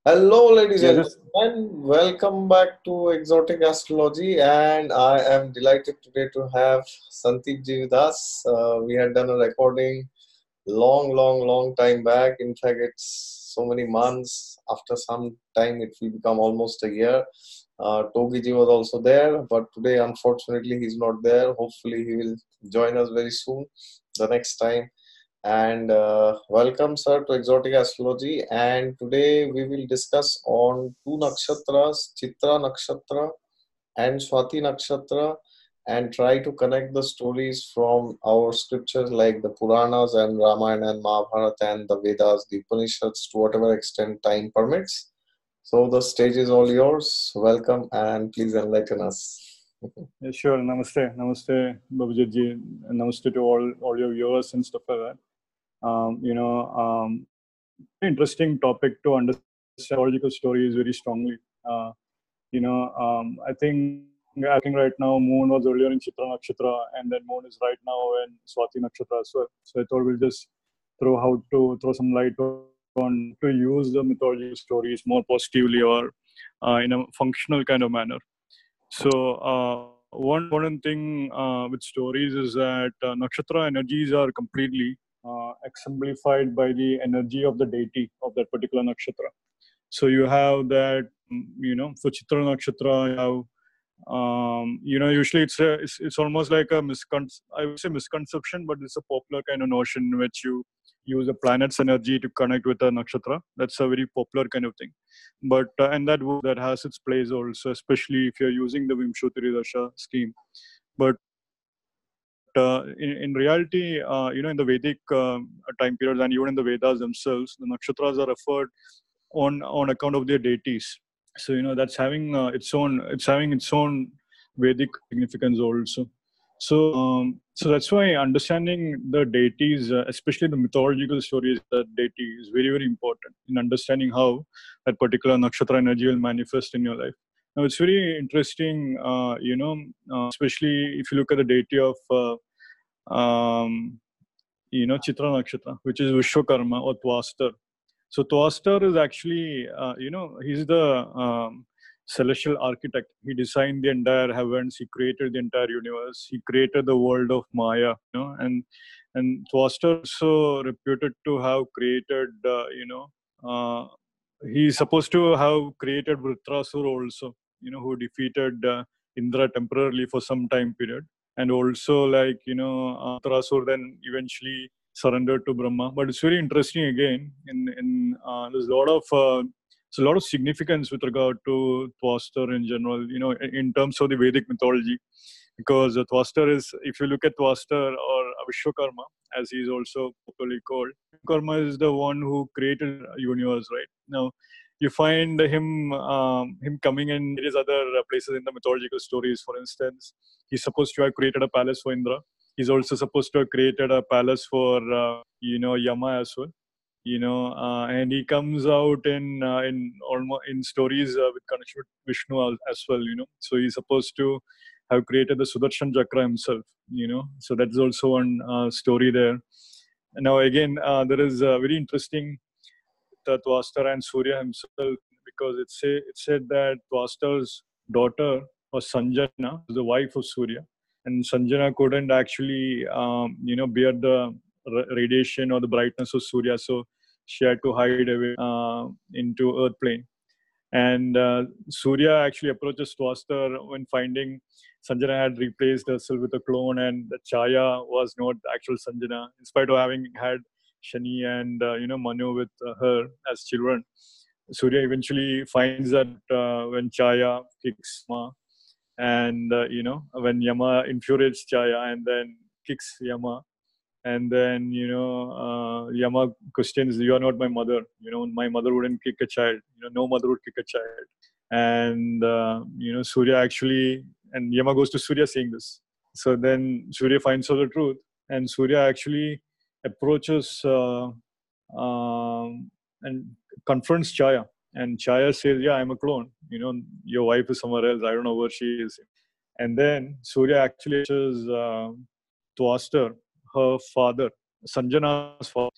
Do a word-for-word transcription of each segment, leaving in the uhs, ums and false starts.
Hello, ladies Yeah, and just gentlemen. Welcome back to Exotic Astrology, and I am delighted today to have Sandeep ji with us. Uh, we had done a recording long, long, long time back. In fact, it's so many months. After some time, it will become almost a year. Uh, Togi ji was also there, but today, unfortunately, he's not there. Hopefully, he will join us very soon the next time. And uh, welcome, sir, to Exotic Astrology. And today we will discuss on two nakshatras, Chitra Nakshatra and Swati Nakshatra, and try to connect the stories from our scriptures like the Puranas and Ramayana and Mahabharata and the Vedas, the Upanishads, to whatever extent time permits. So the stage is all yours. Welcome and please enlighten us. yeah, sure. Namaste, namaste, Babajit ji. Namaste to all all your viewers and stuff like that. Um, you know, um, very interesting topic to understand astrological stories very strongly. Uh, you know, um, I think as we're talking right now, Moon was earlier in Chitra Nakshatra, and then Moon is right now in Swati Nakshatra as well. So I thought we'll just throw how to throw some light on how to use the mythological stories more positively or uh, in a functional kind of manner. So uh, one important thing uh, with stories is that uh, nakshatra energies are completely uh, exemplified by the energy of the deity of that particular nakshatra. So you have that, mm, you know, for Chitra Nakshatra, you have um, you know, usually it's a, it's, it's almost like a miscon I would say misconception, but it's a popular kind of notion in which you use a planet's energy to connect with a nakshatra. That's a very popular kind of thing. But uh, and that works, that has its place also, especially if you're using the Vimshottari Dasha scheme. But uh, in, in reality, uh, you know, in the Vedic uh, time periods and even in the Vedas themselves, the nakshatras are referred on on account of their deities. So you know that's having uh, its own, it's having its own Vedic significance also. So um, so that's why understanding the deities, uh, especially the mythological stories of that deity, is very very important in understanding how that particular nakshatra energy will manifest in your life. Now it's very interesting, uh, you know, uh, especially if you look at the deity of uh, um, you know, Chitra Nakshatra, which is Vishwakarma or Twaster. So Twaster is actually, uh, you know, he's the um, celestial architect. He designed the entire heavens. He created the entire universe. He created the world of Maya. You know, and and Twaster also reputed to have created, uh, you know, uh, he's supposed to have created Vritrasur also. You know, who defeated uh, Indra temporarily for some time period, and also like you know, uh, Vritrasur then eventually surrendered to Brahma. But it's very interesting again. In in uh, there's a lot of uh, there's a lot of significance with regard to Twaster in general. You know, in, in terms of the Vedic mythology, because uh, Twaster is, if you look at Twaster or Vishwakarma, as he is also popularly called, Vishwakarma is the one who created universe. Right now, you find him um, him coming in various other uh, places in the mythological stories. For instance, he's supposed to have created a palace for Indra. He's also supposed to have created a palace for uh, you know, Yama as well. You know, uh, and he comes out in uh, in almost in stories uh, with connection with Vishnu as, as well. You know, so he's supposed to have created the Sudarshan Chakra himself. You know, so that's also one uh, story there. Now again, uh, there is a very interesting with uh, Twaster and Surya himself, because it say it said that Twaster's daughter was Sanjana, was the wife of Surya, and Sanjana couldn't actually, um, you know, bear the radiation or the brightness of Surya, so she had to hide away uh, into earth plane. And uh, Surya actually approaches Twaster when finding Sanjana had replaced herself with a clone, and the Chaya was not the actual Sanjana, in spite of having had Shani and uh, you know, Manu with uh, her as children. Surya eventually finds that uh, when Chaya kicks Yama, and uh, you know, when Yama infuriates Chaya and then kicks Yama, and then you know, uh, Yama questions, "You are not my mother. You know, my mother wouldn't kick a child. You know, no mother would kick a child." And uh, you know, Surya actually, and Yama goes to Surya saying this. So then Surya finds out the truth, and Surya actually approaches uh, um, and confronts Chaya. And Chaya says, "Yeah, I'm a clone. You know, your wife is somewhere else. I don't know where she is." And then Surya actually approaches uh, Twaster, her father, Sanjana's father,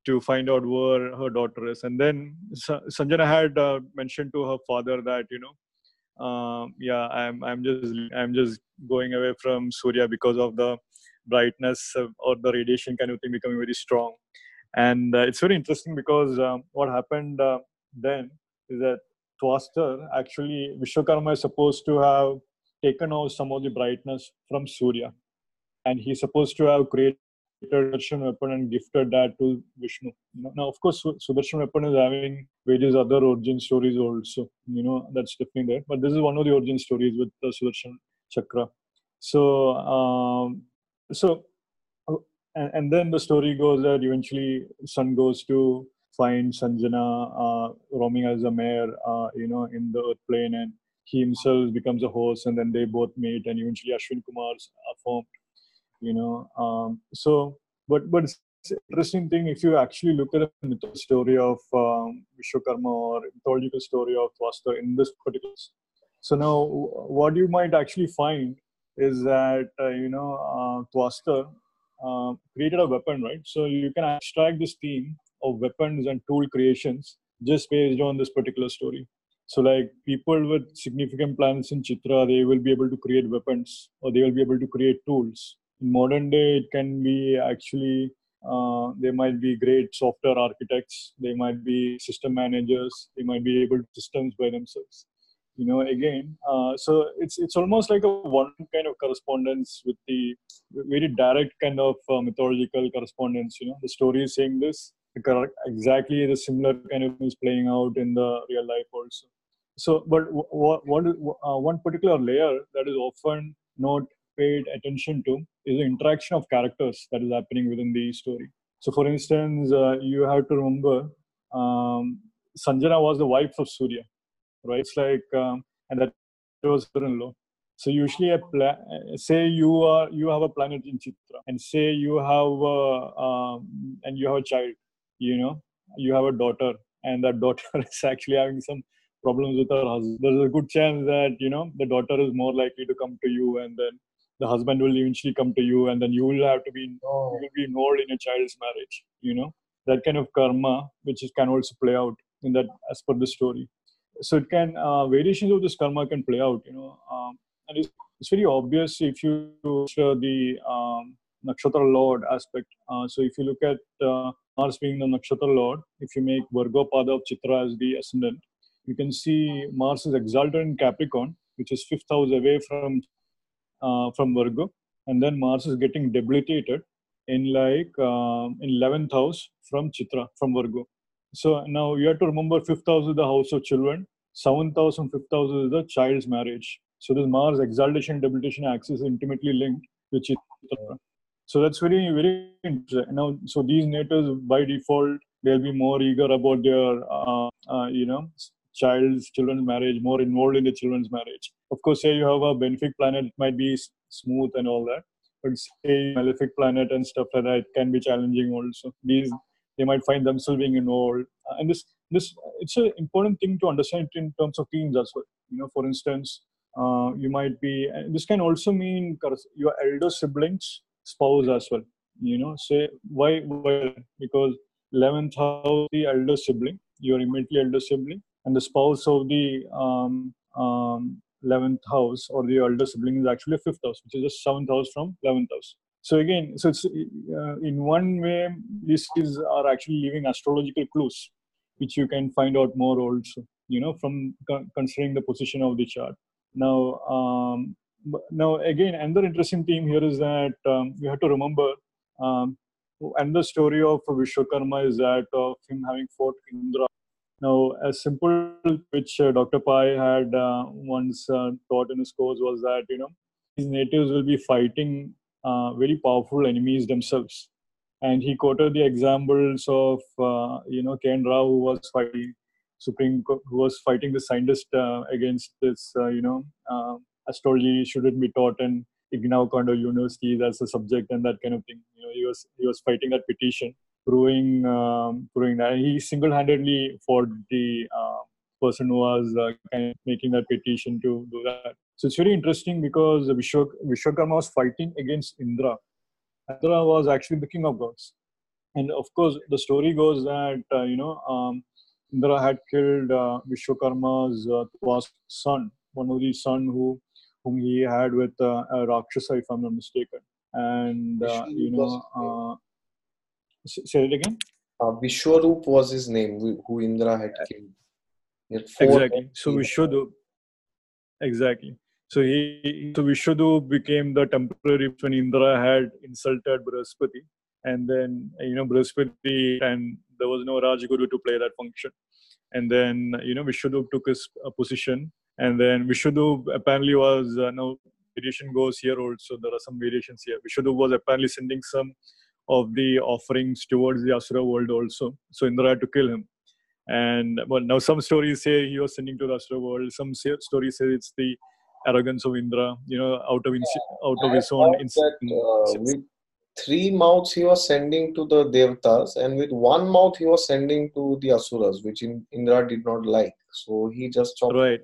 to find out where her daughter is. And then Sa- Sanjana had uh, mentioned to her father that, you know, um, yeah, I'm I'm just I'm just going away from Surya because of the brightness of, or the radiation kind of thing becoming very strong. And uh, it's very interesting because um, what happened uh, then is that Twaster, actually, Vishwakarma is supposed to have taken out some of the brightness from Surya. And he's supposed to have created Sudarshan weapon and gifted that to Vishnu. You know? Now, of course, Su- Sudarshan weapon is having various other origin stories also. You know, that's definitely there. But this is one of the origin stories with the Sudarshan Chakra. So, um, so Oh, and, and then the story goes that eventually Sun goes to find Sanjana uh, roaming as a mare, uh, you know, in the earth plane, and he himself becomes a horse, and then they both meet, and eventually Ashwin Kumars are formed, you know. Um, so, but but it's an interesting thing if you actually look at the mythological story of um, Vishwakarma or mythological story of Twasta in this particular. So now, what you might actually find is that uh, you know uh, Twasta uh, created a weapon, right? So you can abstract this theme of weapons and tool creations just based on this particular story. So like people with significant planets in Chitra, they will be able to create weapons or they will be able to create tools. In modern day, it can be actually uh, they might be great software architects, they might be system managers, they might be able to systems by themselves. You know, again, uh, so it's it's almost like a one kind of correspondence with the very direct kind of uh, mythological correspondence. You know, the story is saying this, the correct, exactly the similar kind of thing is playing out in the real life also. So, but what, what uh, one particular layer that is often not paid attention to is the interaction of characters that is happening within the story. So, for instance, uh, you have to remember um, Sanjana was the wife of Surya, right? It's like, um, and that was her in-law. So usually, a pla- say you are you have a planet in Chitra, and say you have a, um, and you have a child, you know, you have a daughter, and that daughter is actually having some problems with her husband. There's a good chance that you know the daughter is more likely to come to you, and then the husband will eventually come to you, and then you will have to be you Oh, will be involved in a child's marriage. You know, that kind of karma, which is, can also play out in that as per the story. So it can uh, variations of this karma can play out, you know, um, and it's, it's very obvious if you watch uh, the um, nakshatra lord aspect. Uh, so if you look at uh, Mars being the nakshatra lord, if you make Virgo pada of Chitra as the ascendant, you can see Mars is exalted in Capricorn, which is fifth house away from uh, from Virgo, and then Mars is getting debilitated in like um, in eleventh house from Chitra from Virgo. So now you have to remember fifth house is the house of children, seventh house and fifth house is the child's marriage. So this Mars exaltation debilitation axis is intimately linked with Chitra. So that's very very interesting. Now, so these natives by default they'll be more eager about their uh, uh, you know child's children's marriage, more involved in the children's marriage. Of course, say you have a benefic planet, it might be s- smooth and all that, but say malefic planet and stuff like that, it can be challenging also. These they might find themselves being involved, uh, and this this it's an important thing to understand in terms of teams as well. You know, for instance, uh, you might be. And this can also mean cors- your elder siblings, spouse as well. You know, say why why because eleventh house the elder sibling, your immediately elder sibling, and the spouse of the um, um, eleventh house or the elder sibling is actually fifth house, which is the seventh house from eleventh house. So again, so it's uh, in one way these these are actually leaving astrological clues, which you can find out more also. You know, from con- considering the position of the chart. Now, um, now again, another interesting theme here is that um, you have to remember. Um, and the story of Vishwakarma is that of him having fought Indra. Now, a simple which uh, Doctor Pai had uh, once uh, taught in his course was that you know these natives will be fighting uh, very powerful enemies themselves, and he quoted the examples of uh, you know Ken Rao who was fighting Supreme Co- who was fighting the scientist uh, against this uh, you know uh, astrology shouldn't be taught in Ignau kind of universities as a subject and that kind of thing. You know, he was he was fighting that petition proving um, proving that he single-handedly fought the uh, person who was uh, kind of making that petition to do that. So it's very interesting because Vishwak- Vishwakarma was fighting against Indra. Indra was actually the king of gods, And of course, the story goes that uh, you know um, Indra had killed uh, Vishwakarma's uh, vast son, one of the son who whom he had with uh, a Rakshasa, if I'm not mistaken. And uh, you Vishwaroop was know, his name. uh, say it again. Uh, Vishwaroop was his name, who who Indra had killed. He had four Exactly. heads So he had. Vishwadu, exactly. So he, so Vishwadu became the temporary when Indra had insulted Brihaspati, and then you know Brihaspati, and there was no Rajguru to play that function. And then you know Vishwadu took his uh, position, and then Vishwadu apparently was uh, now variation goes here also. There are some variations here. Vishwadu was apparently sending some of the offerings towards the Asura world also. So Indra had to kill him. And well, now some stories say he was sending to the Asura world. Some say, stories say it's the arrogance of Indra, you know, out of ins- out I of have his own. heard Ins- that uh, with three mouths he was sending to the Devtas, and with one mouth he was sending to the Asuras, which in, Indra did not like. So he just chopped. right,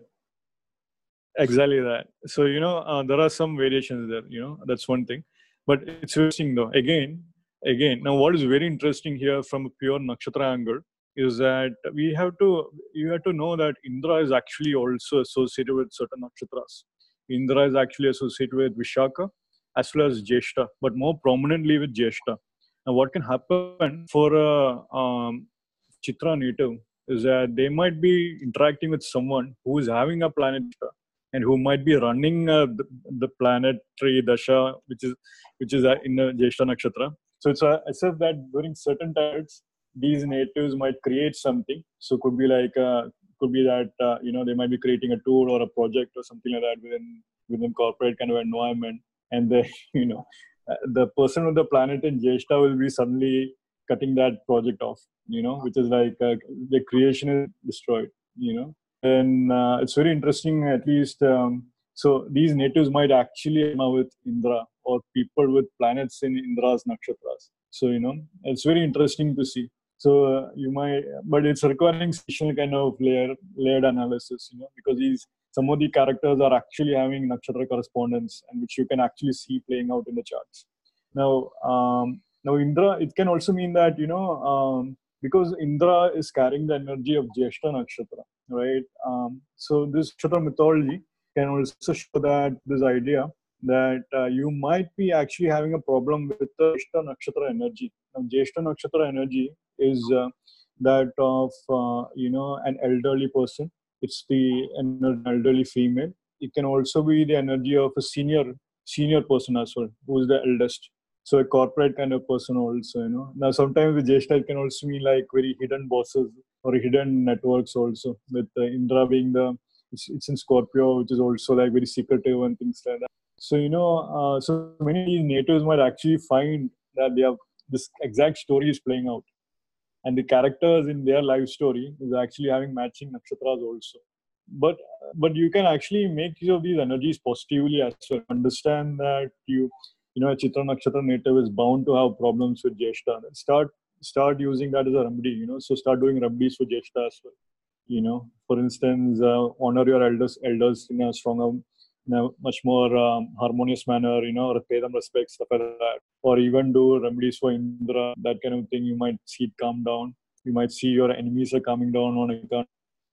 exactly that. So you know, uh, there are some variations there. You know, that's one thing. But it's interesting though. Again, again. Now, what is very interesting here from a pure nakshatra angle is that we have to you have to know that Indra is actually also associated with certain nakshatras. Indra is actually associated with Vishaka as well as Jeshta, but more prominently with Jeshta. Now, what can happen for a um, Chitra native is that they might be interacting with someone who is having a planet Jeshta and who might be running uh, the, the planetary dasha, which is which is uh, in the Jeshta nakshatra. So it's uh, as if that during certain times these natives might create something. So could be like uh, could be that uh, you know they might be creating a tool or a project or something like that within within corporate kind of environment, and the you know uh, the person with the planet in Jeshta will be suddenly cutting that project off. You know, which is like uh, the creation is destroyed. You know, then uh, it's very interesting. At least um, so these natives might actually come with Indra or people with planets in Indra's nakshatras. So you know, it's very interesting to see. So uh, you might, but it's requiring additional kind of layer layered analysis, you know, because these some of the characters are actually having nakshatra correspondence, and which you can actually see playing out in the charts. Now, um, now Indra, it can also mean that you know um, because Indra is carrying the energy of Jeshta nakshatra, right? Um, so this nakshatra mythology can also show that this idea that uh, you might be actually having a problem with the Jeshta nakshatra energy. Now, Jeshta nakshatra energy is uh, that of uh, you know an elderly person. It's the energy of an elderly female. It can also be the energy of a senior senior person as well, who is the eldest. So a corporate kind of person also, you know. Now sometimes with Jeshta it can also mean like very hidden bosses or hidden networks also. With uh, Indra being the it's, it's in Scorpio, which is also like very secretive and things like that. So you know, uh, so many of these natives might actually find that they have this exact story is playing out, and the characters in their life story is actually having matching nakshatras also. But but you can actually make use of these energies positively as well. Understand that you you know a Chitra Nakshatra native is bound to have problems with Jeshta. Start start using that as a remedy. You know, so start doing remedies for Jeshta as well. You know, for instance, uh, honor your elders elders in a stronger, in a much more um, harmonious manner. You know, pay them respect, stuff like that, or even do remedies for Indra, that kind of thing. You might see it calm down. You might see your enemies are coming down on account,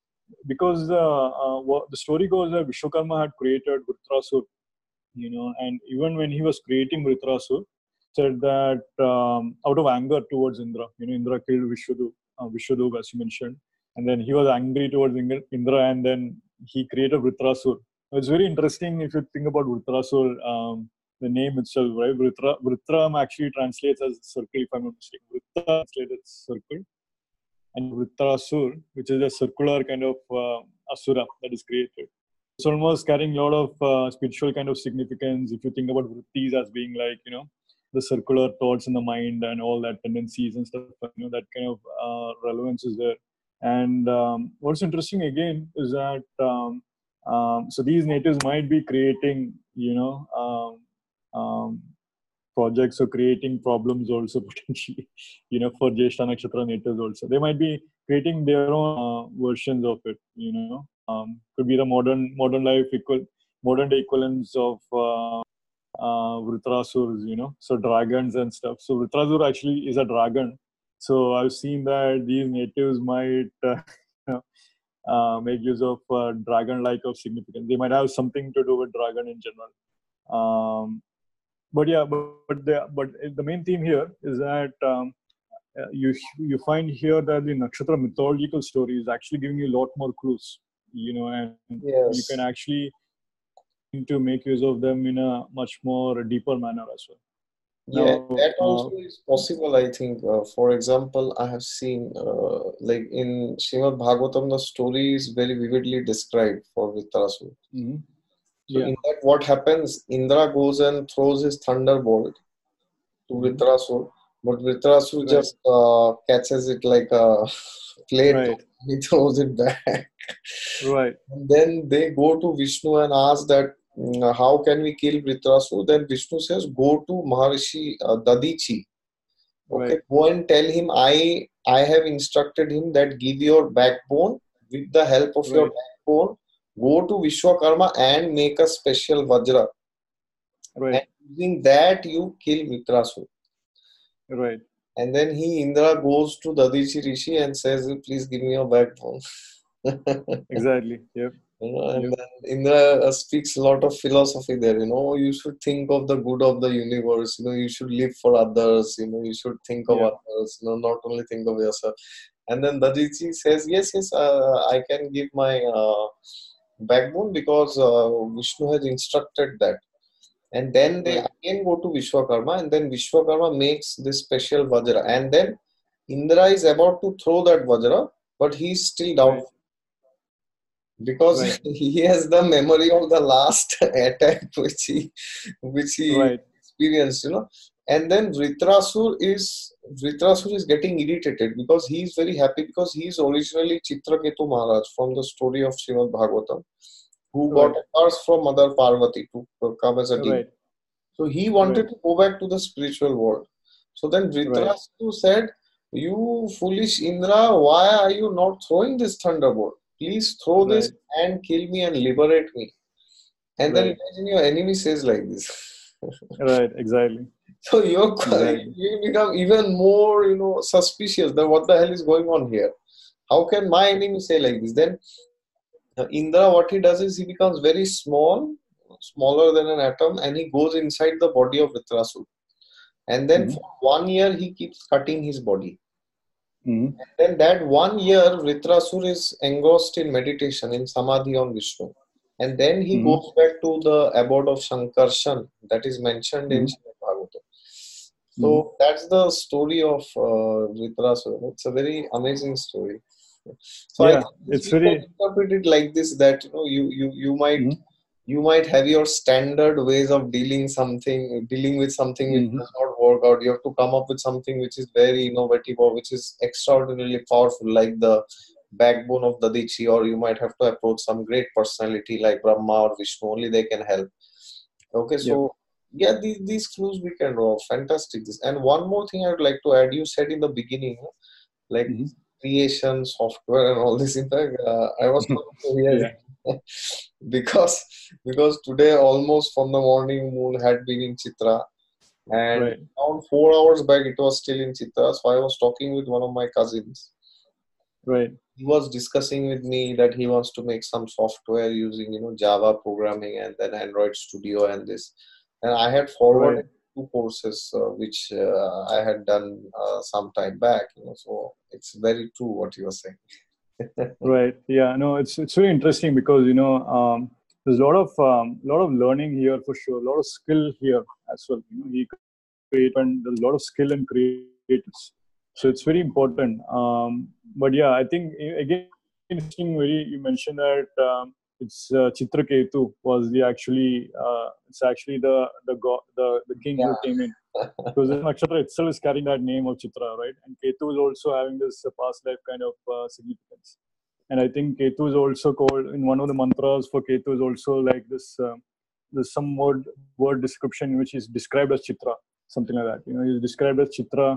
because uh, uh, what the story goes that Vishwakarma had created Vritrasur, you know, and even when he was creating Vritrasur, said that um, out of anger towards Indra, you know, Indra killed Vishwadu, uh, Vishwadu as you mentioned, and then he was angry towards Indra, and then he created Vritrasur. It's very interesting if you think about Vritrasur, um, the name itself, right? Vritra, Vritram actually translates as circle, if I'm not mistaken. Vritra translates as circle, and Vritrasur, which is a circular kind of uh, asura that is created. It's almost carrying a lot of uh, spiritual kind of significance. If you think about vrittis as being like, you know, the circular thoughts in the mind and all that tendencies and stuff, you know, that kind of uh, relevance is there. And um, what's interesting again is that um, um, so these natives might be creating, you know, um, um, projects or creating problems also potentially, you know, for Jeshta Nakshatra natives also. They might be creating their own uh, versions of it, you know. Um, could be the modern modern life equal, modern day equivalents of uh, uh, Vritrasurs, you know, so dragons and stuff. So Vritrasur actually is a dragon So I've seen that these natives might uh, you know, uh, make use of uh, dragon-like of significance. They might have something to do with dragon in general. Um, but yeah, but but the, but the main theme here is that um, uh, you you find here that the nakshatra mythological story is actually giving you a lot more clues, you know, and you can Yes. actually begin to make use of them in a much more deeper manner as well. Yeah, Now, that uh, also is possible, I think. Uh, for example, I have seen, uh, like in Srimad Bhagavatam, the story is very vividly described for Vritrasur. mhm, So, yeah, in that, what happens? Indra goes and throws his thunderbolt to mhm, Vritrasur, but Vritrasur right, just uh, catches it like a plate, right, he throws it back. right, And then they go to Vishnu and ask that, mm, how can we kill Vritrasur? Then Vishnu says, go to Maharishi uh, Dadichi. Okay, right, go and tell him I I have instructed him that give your backbone with the help of your right, backbone. Go to Vishwakarma and make a special Vajra. And right, using that you kill Mitrasu. right. And then he Indra goes to Dadichi Rishi and says, please give me your backbone. Exactly. Yep. You know, and Yep. then Indra uh, speaks a lot of philosophy there. You know, you should think of the good of the universe. You know, you should live for others. You know, you should think of Yeah. others. You know, not only think of yourself. And then Dajiji says, yes, yes, uh, I can give my uh, backbone because uh, Vishnu has instructed that. And then they Right. again go to Vishwakarma, and then Vishwakarma makes this special Vajra. And then Indra is about to throw that Vajra, but he's still Right. doubtful because Right. he has the memory of the last attack which he which he Right. experienced, you know. And then Vritrasur is Vritrasur is getting irritated because he is very happy because he is originally Chitraketu Maharaj from the story of Srimad Bhagavatam, who got Right. a curse from Mother Parvati to come as a demon. Right. So he Right. wanted to go back to the spiritual world. So then Right. Dhritarashtra said, you foolish Indra, why are you not throwing this thunderbolt? Please throw this Right. and kill me and liberate me. And then Right. imagine your enemy says like this. Right. Exactly. So you're, Exactly. you become even more, you know, suspicious that what the hell is going on here? How can my enemy say like this? Then uh, Indra, what he does is he becomes very small, smaller than an atom, and he goes inside the body of Vritrasura. And then Mm-hmm. for one year he keeps cutting his body. Mm-hmm. Then that one year Vritrasur is engrossed in meditation in Samadhi on Vishnu. And then he Mm-hmm. goes back to the abode of Shankarshan that is mentioned in Mm-hmm. Srimad Bhagavatam. Mm-hmm. So that's the story of uh, Vritrasur. It's a very amazing story. So I Yeah. think this It's we can very. interpret it like this, that you know you you you might Mm-hmm. you might have your standard ways of dealing something dealing with something which Mm-hmm. does not work out. You have to come up with something which is very innovative or which is extraordinarily powerful, like the backbone of Dadichi, or you might have to approach some great personality like Brahma or Vishnu. Only they can help. Okay, Yep. so yeah, these, these clues we can draw. Fantastic. This and one more thing I would like to add. You said in the beginning, like Mm-hmm. creation, software, and all this. In fact, uh, I was coming to Yeah. here because because today almost from the morning moon had been in Chitra, and Right. around four hours back it was still in Chitra. So I was talking with one of my cousins. Right. He was discussing with me that he wants to make some software using you know Java programming and then Android Studio and this. And I had Right. forwarded two courses uh, which uh, I had done uh, some time back. You know, so it's very true what you were saying. Right. Yeah. No, it's it's very interesting because you know um, there's a lot of um, lot of learning here for sure, a lot of skill here as well. You know, he create and there's a lot of skill and creatives, so it's very important. Um, but yeah, I think a- again it's interesting. Very you mentioned that um, it's uh, Chitraketu was the actually uh, it's actually the the god the the king who Yeah. came in because the nakshatra itself is carrying that name of Chitra, right? And Ketu is also having this uh, past life kind of uh, significance. And I think Ketu is also called in one of the mantras for Ketu is also like this. Uh, there's some word word description which is described as Chitra, something like that. You know, he's described as Chitra,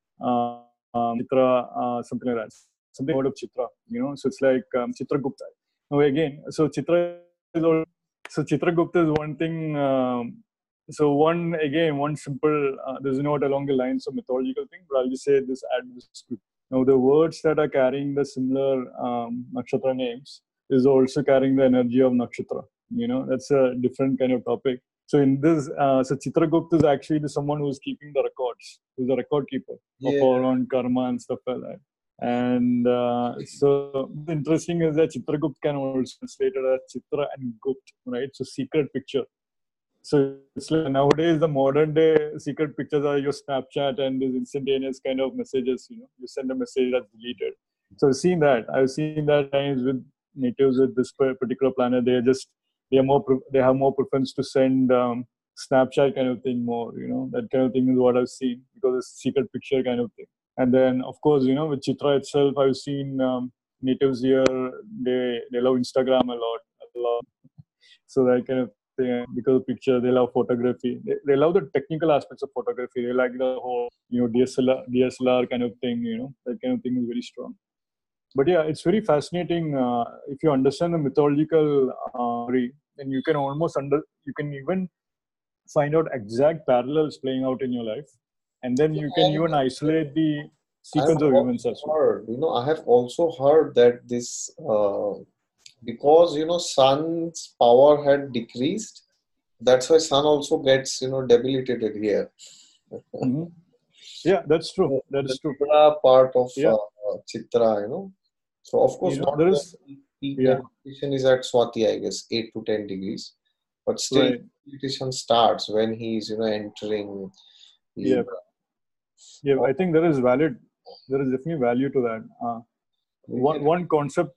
um, Chitra, uh, something like that. Something word of Chitra. You know, so it's like um, Chitragupta. Now again, so Chitra is also so Chitragupta is one thing. Um, so one again, one simple. Uh, this is not along the lines of mythological thing, but I'll just say this. Add this to now the words that are carrying the similar um, nakshatra names is also carrying the energy of nakshatra. You know, that's a different kind of topic. So in this, uh, so Chitragupta is actually the someone who's keeping the records, who's a record keeper of Yeah. our own karma and stuff like that. And uh, so what's interesting is that Chitragupt can also translate it as Chitra and Gupt, right? So secret picture. So it's like nowadays the modern day secret pictures are your Snapchat and these instantaneous kind of messages. You know, you send a message that's deleted. So I've seen that. I've seen that times with natives with this particular planet. They are just they are more they have more preference to send um, Snapchat kind of thing more. You know, that kind of thing is what I've seen because it's secret picture kind of thing. And then of course, you know, with Chitra itself, I've seen um, natives here. They they love Instagram a lot, a lot. So that kind of thing, because of picture, they love photography. They, they love the technical aspects of photography. They like the whole, you know, D S L R, D S L R kind of thing. You know, that kind of thing is very strong. But yeah, it's very fascinating uh, if you understand the mythological uh, story, then you can almost under, you can even find out exact parallels playing out in your life, and then you can even isolate the I have sequence of events also as well. heard, you know, I have also heard that this, uh, because, you know, sun's power had decreased, that's why sun also gets, you know, debilitated here. Mm-hmm. Yeah, that's true. The That the is true. Libra part of Yeah, uh, Chitra, you know. So, of you course, know, not there the is. peak Yeah, debilitation is at Swati, I guess, eight to ten degrees. But still, right. debilitation starts when he's, you know, entering Yeah, Libra. yeah. Or I think there is valid. There is definitely value to that. Uh, we one can, one concept.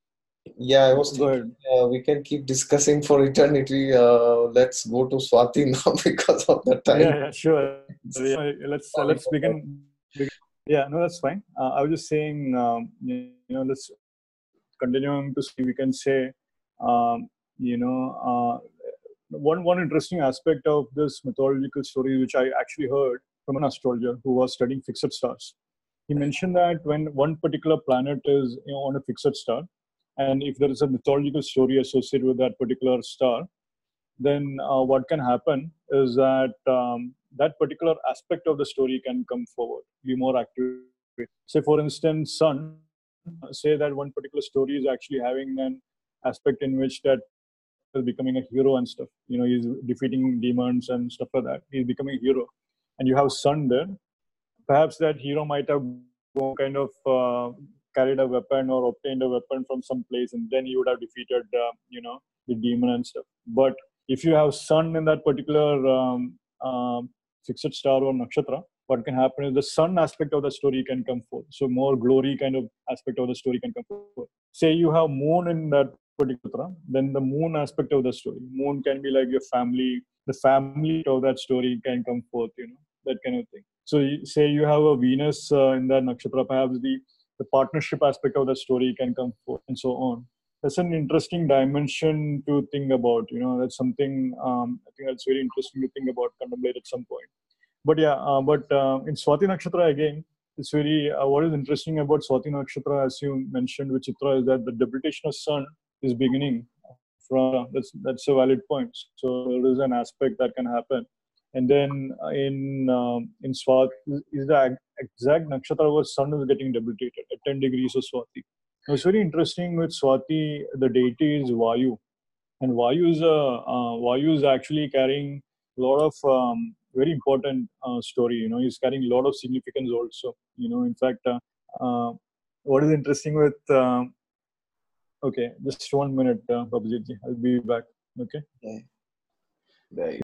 yeah, I Go, was go thinking ahead. uh, we can keep discussing for eternity. Uh, let's go to Swati now because of the time. Yeah, yeah, sure. Yeah, let's uh, Sorry let's for that. begin. begin. Yeah, no, that's fine. Uh, I was just saying, um, you know, let's continuing to Swati. We can say, um, you know, uh, one one interesting aspect of this mythological story, which I actually heard from an astrologer who was studying fixed stars. He mentioned that when one particular planet is, you know, on a fixed star, and if there is a mythological story associated with that particular star, then uh, what can happen is that um, that particular aspect of the story can come forward, be more active. Say, for instance, Sun, uh, say that one particular story is actually having an aspect in which that particular planet is becoming a hero and stuff. You know, he's defeating demons and stuff like that. He's becoming a hero. And you have Sun there. Perhaps that hero might have gone kind of uh, carried a weapon or obtained a weapon from some place, and then he would have defeated, uh, you know, the demon and stuff. But if you have sun in that particular um, um, fixed star or nakshatra, what can happen is the sun aspect of the story can come forth. So more glory kind of aspect of the story can come forth. Say you have moon in that particular nakshatra, then the moon aspect of the story. Moon can be like your family. The family of that story can come forth. You know, that kind of thing. So say you have a Venus uh, in that nakshatra, perhaps the the partnership aspect of the story can come forth, and so on. That's an interesting dimension to think about. You know, that's something um, I think that's very interesting to think about, contemplate at some point. But yeah, uh, but uh, in Swati Nakshatra again, it's very uh, what is interesting about Swati Nakshatra, as you mentioned with Chitra, is that the debilitation of sun is beginning from that's that's a valid point. So there is an aspect that can happen, and then uh, in um, in Swati is the exact nakshatra where sun is getting debilitated at ten degrees of Swati. Now, it's very interesting with Swati. The deity is Vayu, and Vayu is a uh, Vayu is actually carrying a lot of um, very important uh, story. You know, he's carrying a lot of significance also. You know, in fact, uh, uh, what is interesting with um, okay, just one minute, uh, Babajit ji, I'll be back. Okay. Yeah. Right.